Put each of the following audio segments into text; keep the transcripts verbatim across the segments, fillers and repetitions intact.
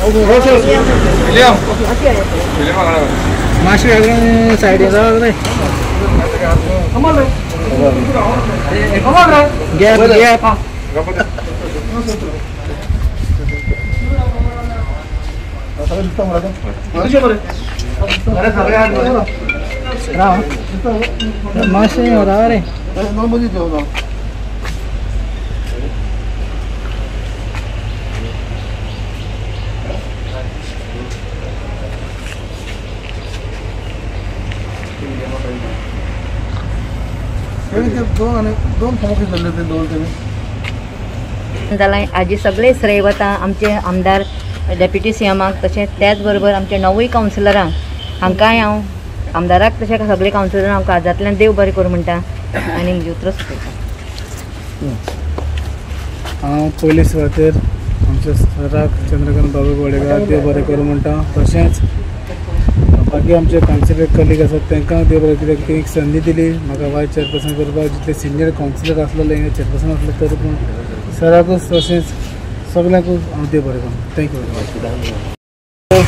माशी side gap gap माशी हो रहा रे जाल्यार हाजी सगळे श्रेय वता आमचे आमदार डेप्युटी सीएमाक तशेंच त्याच बरोबर आमचे नवूय कावन्सिलरांक हांकांय हांव आमदाराक तशें सगळे कावन्सिलरांक हांव काळजांतल्यान देव बरें करूं म्हणटा आनी म्हजी उतरां सोंपयता। हांव पयले सुवातेर आमच्या सराक चंद्रकांत बाबू गोडेकार देव बरें करूं म्हणटा। तशेंच बाकी आमचे कावन्सिलर कलीग आसात तांकां देव बरें कित्याक ती एक संदी दिली म्हाका वायस चेअरपर्सन करपाक। जितले सिनियर कावन्सिलर आसलेले चेअरपर्सन आसले तर पूण सराकूच तशेंच सगळ्यांकूच हांव देव बरें करूं। Thank you very much.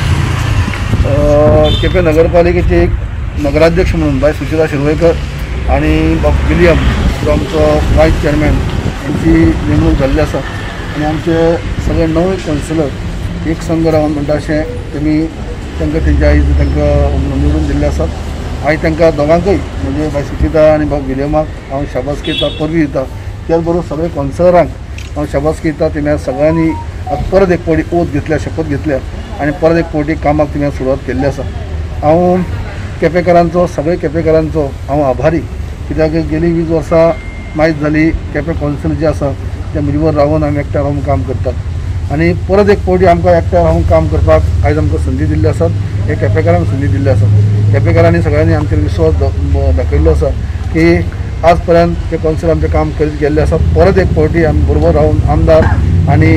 केपें नगरपालिकेचे एक नगराध्यक्ष म्हणून बाय सुचिता शिरवयकर आणि बाब विलियम जो आमचो वायस चेअरमॅन यांची नेमणूक जाल्ली आसा आणि आमचे सगळे नवे कावन्सिलर एक संघ रावन म्हणटा अशें तेमी तांकां तेंचे आयज तांकां निवडून दिल्ले आसात। आयज तांकां दोगांकय म्हणजे बाय सुचिता आनी बाब विलियमाक हांव शाबासकी दिता परबी दिता। त्याच बरोबर सगळे कावन्सिलरांक हांव शाबासकी दिता। तेमी सगळ्यांनी परत एक फावटी ओथ घेतल्या शपथ घेतल्या आणि परत एक फावटी कामाक तेमी सुरवात केल्ली आसा। हांव केपेकारांचो सगळे केपेकारांचो हांव आभारी कित्याक गेली वीस वर्सां माहीत जाली केपें कावन्सिल जे आसा ते म्हजे बरोबर रावन आमी एकठांय रावन काम करतात आणि परत एक फावटी आमकां एकठांय रावन काम करपाक आयज आमकां संदी दिल्ली आसात। हे केपेकारांक संदी दिल्ली आसा। केपेकारांनी सगळ्यांनी आमचेर विश्वास दाखयल्लो आसा की आज पर्यंत ते कावन्सिल आमचें काम करीत गेल्ले आसात। परत एक फावटी आमी बरोबर रावन आमदार आनी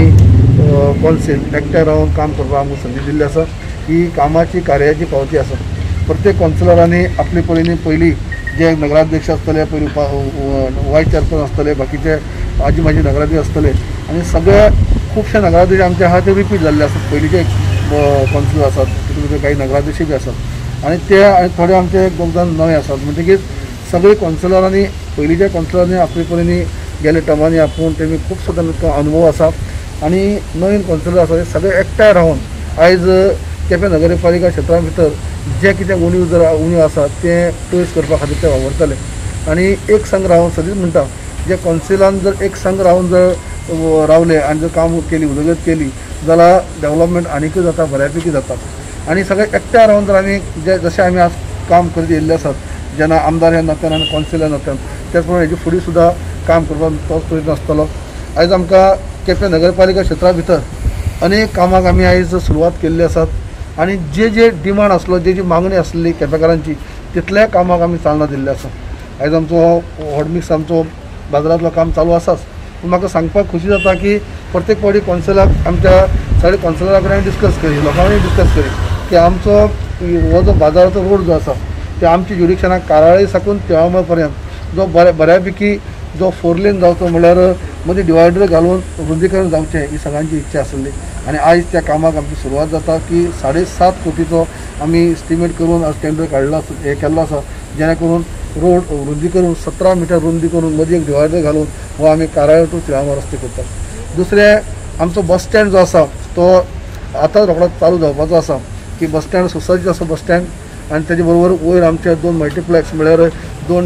कावन्सिल एकठांय रावन काम करपाक आमकां संदी दिल्ली आसा। ही कामाची कार्याची पावती आसा। प्रत्येक कावन्सिलरांनी आपले परीने पयलीं जे नगराध्यक्ष आसतले पयलीं वायस चेअरपर्सन आसतले बाकीचे आजी माजी नगराध्यक्ष आसतले आनी सगळे खुबशे नगराध्यक्ष आमचे आहा ते रिपीट जाल्ले आसात। पयलींचे कावन्सिलर आसात तितूंत काही नगराध्यक्ष बी आसात आनी ते आनी थोडे आमचे दोग जाण नवे आसात। म्हणटकीर सगळे कावन्सिलरांनी पयलींच्या कावन्सिलरांनी आपले परीने गेले टर्मांनी आपूण तेमी खूब तांकां अनुभव आसा आनी नवीन कावन्सिलर आसा ते सगळे एकठांय रावन आयज केपें नगरपालिका क्षेत्रा भितर जे कितें उणीव जर उणीव आसा ते पयस करपा खातीर ते वावरतले आनी एक संघ रावन सदींच म्हणटा जे कावन्सिलान जर एक संघ रावन जर रावले आनी जर काम केली उदरगत केली जाल्यार डेव्हलपमेंट आनीकूय जाता बऱ्यापैकी जाता आनी सगळे एकठांय रावन जर आमी जे जशें आमी आज काम करीत येयल्ले आसात जेन्ना आमदार ह्या नात्यान आनी कावन्सिल ह्या नात्यान त्याच प्रमाणे हेजे फुडें सुद्दां काम करपाक तोच तरेन आसतलो। आयज आमकां केपें नगरपालिका क्षेत्रा भितर अनेक कामाक आमी आयज सुरवात केल्ली आसात आनी जे जे डिमांड आसलो जे जी मागणी आसली केपेकारांची तितल्या कामाक आमी चालना दिल्ले आसा। आयज आमचो हॉटमिक्स आमचो बाजारांतलो काम चालू आसाच पूण म्हाका सांगपाक खुशी जाता की प्रत्येक फावटी कावन्सिलाक आमच्या सगळे कावन्सिलरा कडेन डिस्कस करी लोकां कडेन डिस्कस करी की आमचो हो जो बाजाराचो रोड जो आसा ते आमच्या जुडिक्शनाक काराळे साकून तिळामळ पर्यंत जो बऱ्या बऱ्यापैकी जो फोर लेन जावचो म्हळ्यार मदीं डिवायडर घालून रुंदीकरण जावचें ही सगळ्यांची इच्छा आसली आनी आयज त्या कामाक आमची सुरवात जाता की साडे सात कोटीचो आमी एस्टिमेट करून आज टेंडर काडला हे केल्लो आसा जेणे करून रोड रुंदी करून सतरा मिटर रुंदी करून मदीं एक डिवायडर घालून हो आमी काराळे टू तिळामळ रस्ते करतात। दुसरें आमचो बस स्टँड जो आसा तो आतां रोखडोच चालू जावपाचो आसा की बस स्टँड सोसायटी आसा बस स्टँड आनी तेजे बरोबर वयर आमचे दोन मल्टीप्लेक्स म्हळ्यार दोन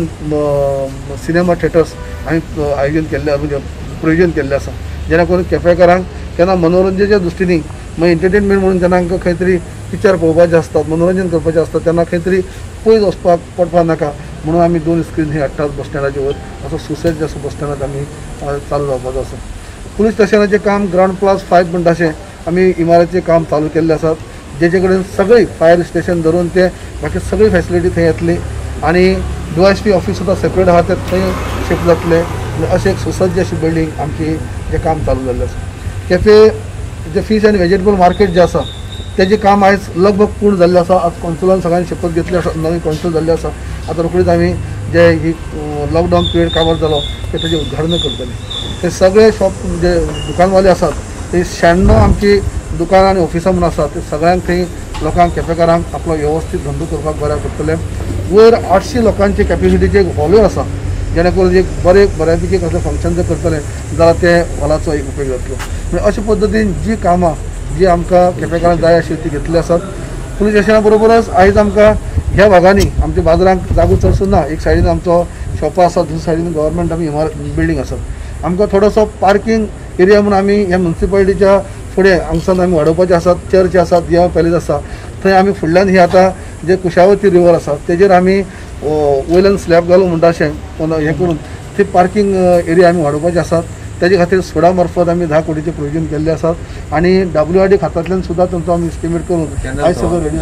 सिनेमा थिएटर्स आमी आयोजन केल्ले म्हणजे प्रोविजन केल्ले आसा जेणे करून केपेकारांक केन्ना मनोरंजनाच्या दृश्टीनी मागीर एंटरटेनमेंट म्हणून जेन्ना तांकां खंय तरी पिक्चर पळोवपाचें आसतात मनोरंजन करपाचें आसता तेन्ना खंय तरी पयस वचपाक पडपा नाका म्हणून आमी दोन स्क्रीन ही हाडटात बस स्टँडाचे वयर असो सुसेज असो बस स्टँडांत आमी चालू जावपाचो आसा। पुलीस स्टेशनाचें काम ग्रावंड प्लस फायव म्हणटा अशें आमी इमारतीचें काम चालू केल्लें आसात जेचे कडेन सगळी फायर स्टेशन धरून ते बाकी सगळी फॅसिलिटी थंय येतली आनी डी एस पी ऑफिस सुद्दां सेपरेट आहा ते थंय शिफ्ट जातले अशें एक सुसज्ज अशी बिल्डींग आमची जें काम चालू जाल्लें आसा। केफे जे फिश आनी व्हेजिटेबल मार्केट जें आसा तेजें काम आयज लगभग पूर्ण जाल्लें आसा। आज कावन्सिलान सगळ्यांनी शपथ घेतली आसा नवी कावन्सिल जाल्ली आसा आतां रोखडीच आमी जे ही लॉकडावन पिरियड काबार जालो ते तेजें उद्घाटन करतले। ते सगळे शॉप जे दुकानवाले आसात ते शहाण्णव आमची दुकानां आनी ऑफिसां म्हणून आसा ते सगळ्यांक थंय लोकांक केपेकारांक आपलो वेवस्थीत धंदो करपाक बऱ्याक पडटलें. वयर आठशीं लोकांचे कॅपेसिटीचे एक हॉलूय आसा, जेणे करून एक बरे बऱ्यापैकी कसलें फंक्शन जर करतले जाल्यार ते हॉलाचो एक उपयोग जातलो. म्हणजे अशे पद्दतीन जी कामां जी आमकां केपेकारांक जाय आशिल्ली ती घेतली आसात. पुलीस स्टेशना बरोबरच आयज आमकां ह्या भागांनी आमच्या बाजारांक जागो चडसून ना. एक सायडीन आमचो शॉपां आसा, दुसरे सायडीन गव्हर्मेंट आमी इमारत बिल्डींग आसात. आमकां थोडोसो पार्किंग एरिया म्हणून आमी ह्या म्युन्सिपालिटीच्या फुडें हांगसान आमी वाडोवपाचे आसात. चर्च आसात, देवा पॅलेस आसा, थंय आमी फुडल्यान ही आतां जे कुशावती रिवर आसा तेजेर आमी वयल्यान स्लॅब घालूं म्हणटा अशें हें करून थंय पार्किंग एरिया आमी वाडोवपाचे आसात. तेजे खातीर सुडा मार्फत आमी धा कोटीचे प्रोविजन केल्ले आसात आनी डब्ल्यू आर डी खात्यांतल्यान सुद्दां तांचो आमी एस्टिमेट करून आयज सगळो रेडी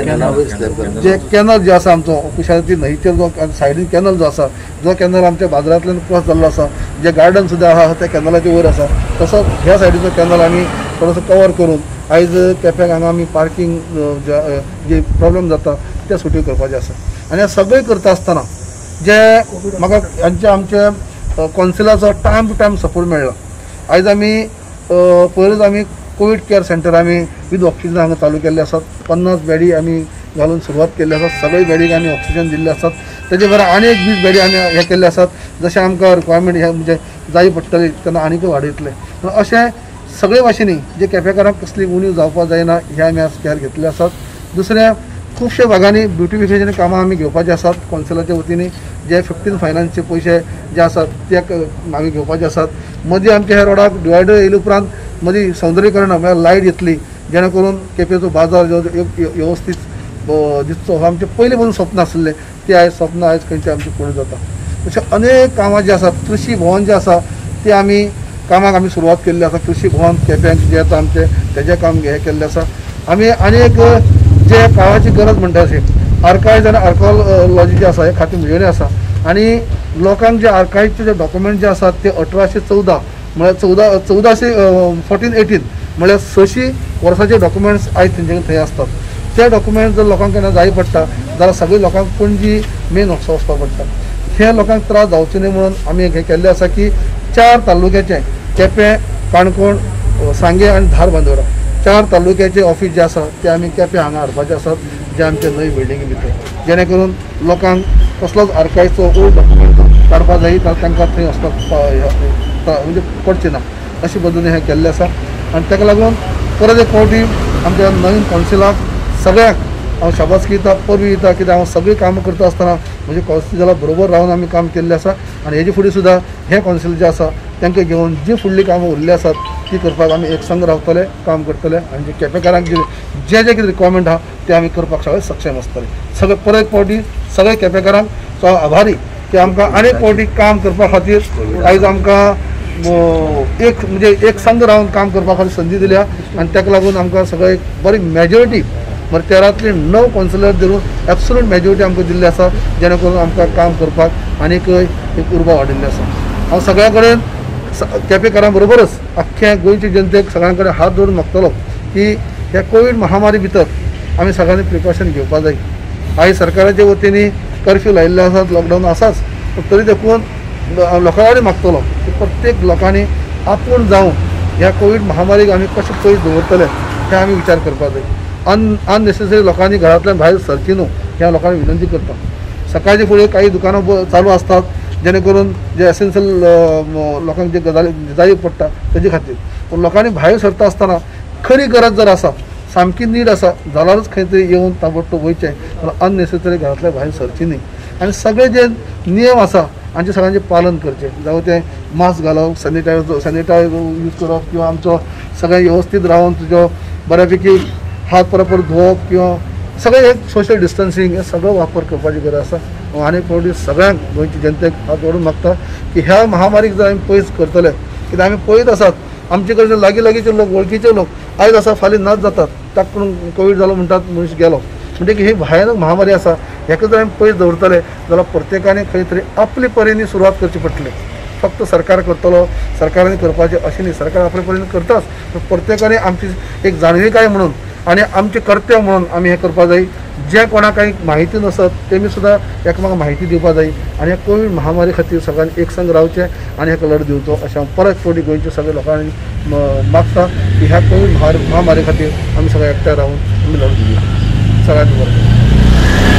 जाला. जे कॅनल जे आसा आमचो कुशावती न्हंयचेर जो सायडीन कॅनल जो आसा, जो कॅनल आमच्या बाजारांतल्यान क्रॉस जाल्लो आसा, जे गार्डन सुद्दां आसा त्या कॅनलाच्या वयर आसा, तसोच ह्या सायडीचो कॅनल आमी थोडोसो कवर करून आयज केप्याक हांगा आमी पार्किंग जे प्रॉब्लेम जाता ते सुटी करपाचें आसा. आनी हें सगळें करता आसतना जे म्हाका हांचे आमचे कौन्सिलाचो टायम टू टायम सपोर्ट मेळ्ळो. आयज आमी पयलींच आमी कोवीड केअर सेंटर आमी विथ ऑक्सिजन हांगा चालू केल्ले आसात. पन्नास बेडी आमी घालून सुरवात केल्ली आसा. सगळे बेडीक आमी ऑक्सिजन दिल्ले आसात. तेजे बरें आनी एक वीस बेडी आमी हे केल्ले आसात. जशें आमकां रिक्वायरमेंट हे म्हणजे जाय पडटली तेन्ना आनीक वाडयतले. अशें सगळे भाशेनी जे केपेकारांक कसली उणीव जावपाक जायना हे आमी आज केअर घेतले आसात. दुसऱ्या खुबशे भागांनी ब्युटिफिकेशन कामां आमी घेवपाचे आसात. कौन्सिलाच्या वतीन जे फिफ्टीन फायनान्सचे पयशे जे आसात ते आमी घेवपाचे आसात. मदीं आमच्या ह्या रोडाक डिवायडर येयले उपरांत मदीं सौंदर्यीकरण म्हळ्यार लायट येतली, जेणे करून केपेचो बाजार जो वेवस्थीत दिसचो हो आमचें पयलीं पासून स्वप्न आसलें तें आयज स्वप्न आयज खंयचे आमचें पूर्ण जाता. तशें अनेक कामां जी आसात. कृशी भवन जें आसा तें आमी कामाक आमी सुरवात केल्ली आसा. कृशी भवन केप्यांक जें आसा आमचें तेजें काम हें केल्लें आसा. आमी आनी एक जे काळाची गरज म्हणटा अशें आर्कायज आनी आर्कोलॉजी जे आसा हे खातीर मिळयलें आसा. आनी लोकांक जे आर्कायजचे जे डॉक्युमेंट जे आसात ते अठराशे चौदा म्हळ्यार चौदा चौदाशे फोर्टीन एटीन म्हळ्यार सशी वर्साचे डॉक्युमेंट्स आयज तेंचे थंय आसतात. ते डॉक्युमेंट जर लोकांक केन्ना जाय पडटा जाल्यार सगळीं लोकांक पणजी मेन वचपाक वचपाक पडटा. हे लोकांक त्रास जावचे न्हय म्हणून आमी हें केल्लें आसा की चार तालुक्याचे केपें, काणकोण, सांगे आनी धार बांदोडा चार तालुक्याचे ऑफीस जे आसा ते आमी केपें हांगा हाडपाचे आसात, जे आमचे नवी बिल्डिंगे भितर, जेणे करून लोकांक कसलोच आर्कायजचो ओल्ड डॉक्युमेंट काडपाक जाय जाल्यार तांकां थंय वचपाक म्हणजे पडचें ना. अशे पद्दतीन हें केल्लें आसा. आनी ताका लागून परत एक फावटी आमच्या नवीन कौन्सिलाक सगळ्यांक हांव शाबासकी दिता, परबी दिता, कित्याक हांव सगळीं कामां करता आसतना म्हणजे कौन्सिला बरोबर रावन आमी काम केल्लें आसा. आनी हेजे फुडें सुद्दां हें कौन्सिल जें आसा तांकां घेवन जी फुडलीं कामां उरलीं आसात ती करपाक आमी एक संग रावतले, काम करतले. आनी जे केपेकारांक जे जे जे कितें रिक्वायरमेंट आहा ते आमी करपाक सगळे सक्षम आसतले. सगळे परत एक फावटी सगळे केपेकारांक आभारी की आमकां आनी एक फावटी काम करपा खातीर आयज आमकां एक म्हणजे एक संघ रावन काम करपा खातीर संदी दिल्या. आनी ताका लागून आमकां सगळे एक बरी मेजॉरिटी म्हणजे तेरांतले णव कौन्सिलर धरून एब्सोल्यूट मेजॉरिटी आमकां दिल्ली आसा, जेणे करून आमकां काम करपाक आनीक एक उर्बा वाडिल्ली आसा. हांव सगळ्या कडेन केपेकारां बरोबरच अख्ख्या गोंयच्या जनतेक सगळ्यां कडेन हात जोडून मागतलो की ह्या कोवीड महामारी भितर आमी सगळ्यांनी प्रिकॉशन घेवपाक जाय. आयज सरकाराच्या वतीन कर्फ्यू लायिल्ले आसात, लॉकडावन आसाच, पूण तरी देखून लोकां कडेन मागतलो की प्रत्येक लोकांनी आपूण जावन ह्या कोवीड महामारीक आमी कशें पयस दवरतले हें आमी विचार करपाक जाय. अन अननेसेसरी लोकांनी घरांतल्यान भायर सरची न्हू ह्या लोकांनी विनंती करता. सकाळचे फुडें काही दुकानां चालू आसतात जेणे करून जे एसेन्शियल लोकांक जे गजाली जाय पडटा तेजे खातीर. पूण लोकांनी भायर सरता आसतना खरी गरज जर आसा, सामकी नीड आसा जाल्यारच खंय तरी येवन ताबडतोब वयचें, जाल्यार अननेसेसरी घरांतल्या भायर सरची न्ही. आनी सगळे जे नियम आसा हांचे सगळ्यांचें पालन करचें. जावं तें मास्क घालप, सॅनिटायझर सॅनिटायझर यूज करप, किंवा आमचो सगळें वेवस्थीत रावन तुजो बऱ्यापैकी हात परपर धुवप, किंवा सगळें एक सोशल डिस्टन्सींग हें सगळो वापर करपाची गरज आसा. आनी फावटी सगळ्यांक गोंयच्या जनतेक हात जोडून मागता की ह्या महामारीक जर आमी पयस करतले, कित्याक आमी पळयत आसात आमचे कडचे लागीं लागींचे लोक, वळखीचे लोक आयज आसा फाल्यां नाच जातात, ताका करून कोवीड जालो म्हणटात मनीस गेलो. म्हणटकीर ही भयानक महामारी आसा, हेका जर आमी पयस दवरतले जाल्यार प्रत्येकाने खंय तरी आपले परीने सुरवात करची पडटली. फक्त सरकार करतलो, सरकारान करपाचें अशें न्ही, सरकार आपले परीने करताच, पूण प्रत्येकाने आमची एक जाणविकाय म्हणून आनी आमचें कर्तव्य म्हणून आमी हें करपाक जाय। जे कोणाक काही माहिती नसत तेमी सुद्दां एकामेकांक म्हायती दिवपाक जाय आनी ह्या कोवीड महामारी खातीर सगळ्यांनी एक संग रावचें आनी हेका लढ दिवचो अशें हांव परत फावटी गोंयच्या सगळ्या लोकांनी मागता की ह्या कोवीड महामारी खातीर आमी सगळे एकठांय रावन आमी लढ दिवया। सगळ्यांनी बरें।